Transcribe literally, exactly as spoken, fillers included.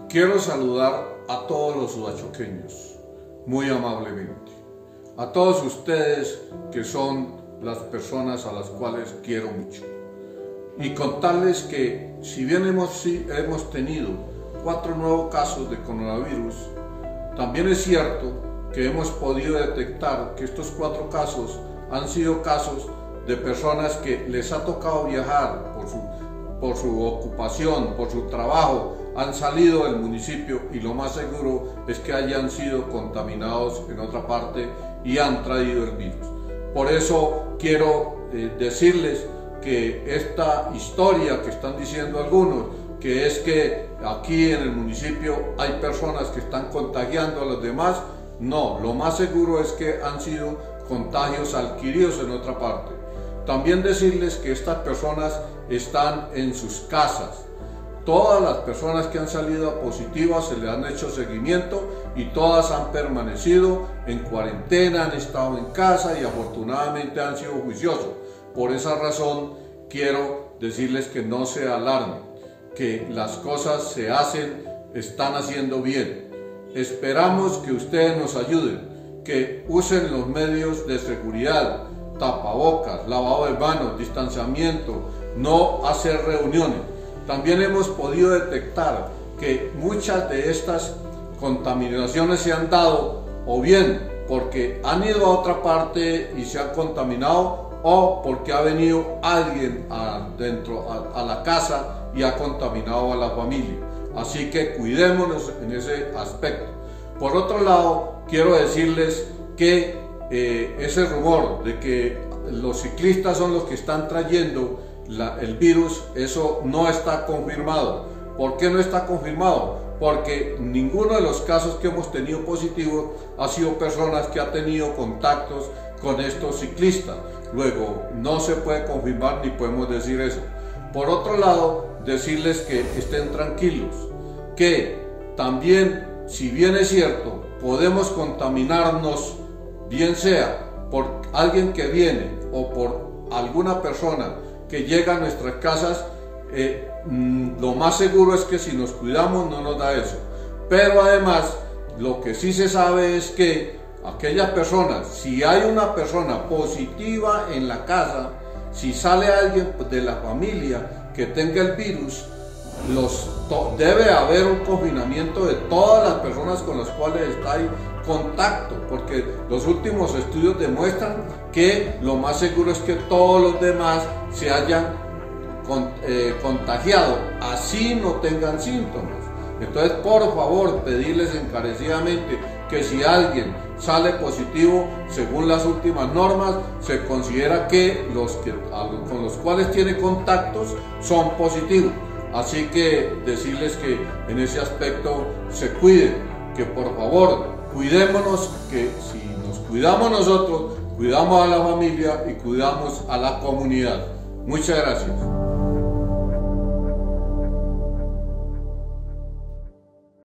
Quiero saludar a todos los sudachoqueños, muy amablemente, a todos ustedes que son las personas a las cuales quiero mucho, y contarles que si bien hemos, hemos tenido cuatro nuevos casos de coronavirus, también es cierto que hemos podido detectar que estos cuatro casos han sido casos de personas que les ha tocado viajar por su, por su ocupación, por su trabajo, han salido del municipio y lo más seguro es que hayan sido contaminados en otra parte y han traído el virus. Por eso quiero eh, decirles que esta historia que están diciendo algunos, que es que aquí en el municipio hay personas que están contagiando a los demás, no, lo más seguro es que han sido contagios adquiridos en otra parte. También decirles que estas personas están en sus casas. Todas las personas que han salido positivas se les han hecho seguimiento y todas han permanecido en cuarentena, han estado en casa y afortunadamente han sido juiciosos. Por esa razón quiero decirles que no se alarmen, que las cosas se hacen, están haciendo bien. Esperamos que ustedes nos ayuden, que usen los medios de seguridad, tapabocas, lavado de manos, distanciamiento, no hacer reuniones. También hemos podido detectar que muchas de estas contaminaciones se han dado o bien porque han ido a otra parte y se han contaminado o porque ha venido alguien adentro a, a la casa y ha contaminado a la familia. Así que cuidémonos en ese aspecto. Por otro lado, quiero decirles que eh, ese rumor de que los ciclistas son los que están trayendo La, el virus, eso no está confirmado. ¿Por qué no está confirmado? Porque ninguno de los casos que hemos tenido positivos ha sido personas que han tenido contactos con estos ciclistas. Luego, no se puede confirmar ni podemos decir eso. Por otro lado, decirles que estén tranquilos, que también, si bien es cierto, podemos contaminarnos, bien sea por alguien que viene o por alguna persona que llega a nuestras casas, eh, lo más seguro es que si nos cuidamos no nos da eso. Pero además, lo que sí se sabe es que aquellas personas, si hay una persona positiva en la casa, si sale alguien de la familia que tenga el virus, los, debe haber un confinamiento de todas las personas con las cuales está en contacto, porque los últimos estudios demuestran que lo más seguro es que todos los demás se hayan con, eh, contagiado, así no tengan síntomas. Entonces, por favor, pedirles encarecidamente que si alguien sale positivo, según las últimas normas, se considera que los que, con los cuales tiene contactos son positivos. Así que decirles que en ese aspecto se cuiden, que por favor cuidémonos, que si nos cuidamos nosotros, cuidamos a la familia y cuidamos a la comunidad. Muchas gracias.